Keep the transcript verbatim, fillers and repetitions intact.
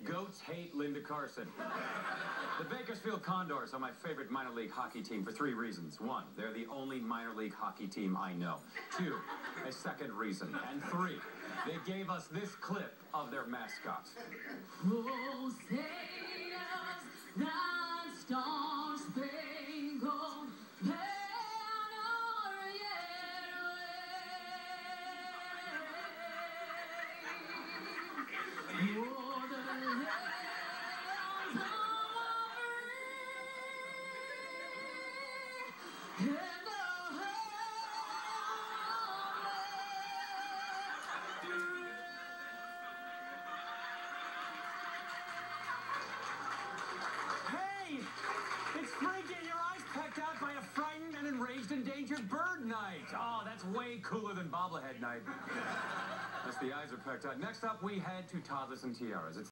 Goats hate Linda Carson. The Bakersfield Condors are my favorite minor league hockey team for three reasons. One, they're the only minor league hockey team I know. Two, a second reason. And three, they gave us this clip of their mascot. Oh, sailors, that star-spangled banner yet wave. Oh, the lands of free, and the It's free, get your eyes pecked out by a frightened and enraged endangered bird night. Oh, that's way cooler than bobblehead night. That's the eyes are pecked out. Next up, we head to Toddlers and Tiaras. It's